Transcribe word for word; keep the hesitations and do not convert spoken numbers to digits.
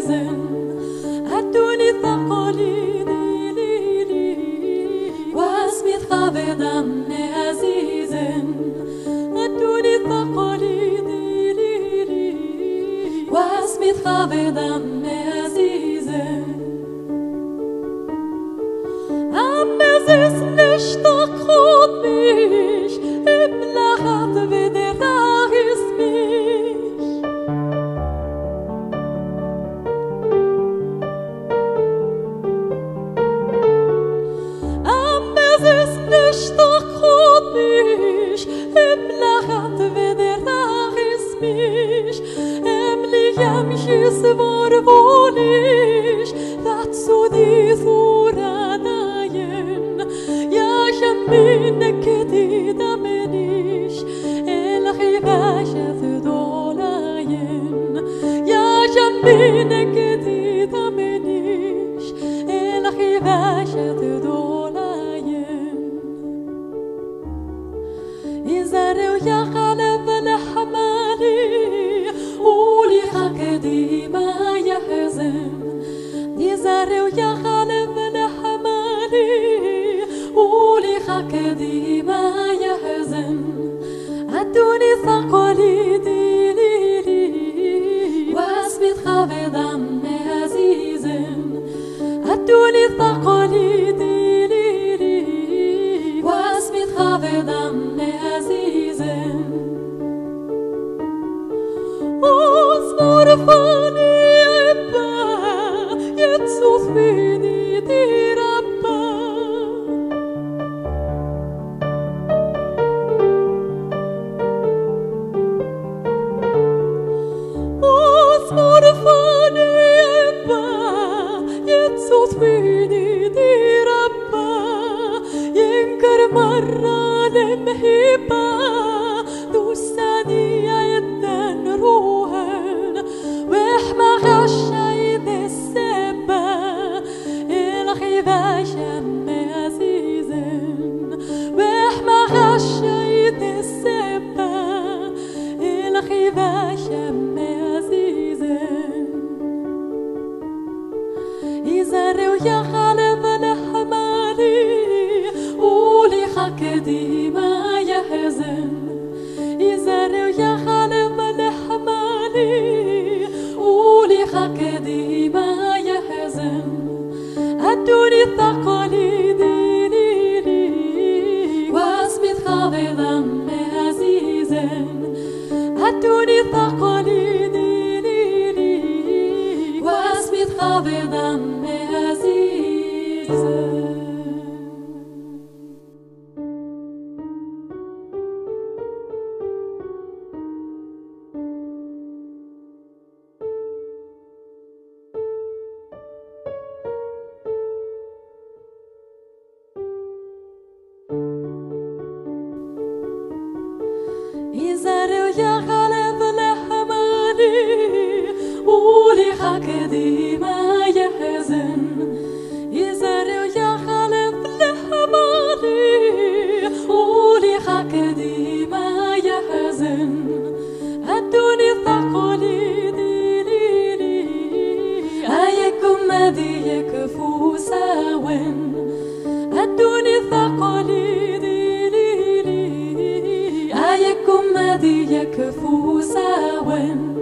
يحزن أدوني ثقلي واسمي خابدا عزيزا أدوني ثقلي واسمي خابدا عزيزا أمزيز نشتاق خود مش إبلغت بدر اسمش أمزيز نشتاق خود مش إبلغت بدر اسمش أملي يمشي سوار بوليش dazu die Suranayen ja منك دي دمنيش الغيباشة دولاين يا جنبينك دي دمنيش الغيباشة دولاين يزارو يا قلب الحمالي قولي حق دي ما يحزن يزارو يا قلب الحمالي قولي حق دي ما يحزن أدوني ثقلي دي لي لي واسمي خابدا عزيزا أدوني ثقلي دي لي لي واسمي خابدا عزيزا أصبر فاني عبا يتصوف فيني دي ربا أصبر فاني عبا يتصوف فيني دي ربا ينكر مرة لمهبا دوساني عيدا روحا وإحما غشاي ذي السبا الغيباشا عزيزا وإحما غشاي ذي السبا الغيباشا عزيزا يزارو يا غالب الحمالي قولي حق دي ما يحزن يزارو يا غالب الحمالي قولي حق دي ما يحزن أدوني ثقلي دي لي لي واسمي خابدا عزيزا أدوني ثقلي دي لي لي واسمي خابدا عزيزا يزارو يا غالب الحمالي قولي حق دي ما يحزن يزارو يا غالب الحمالي قولي حق دي ما يحزن أدوني ثقلي دي لي لي أيكم مدي يكفو ساون أدوني ثقلي دي لي لي أيكم مدي يكفو ساون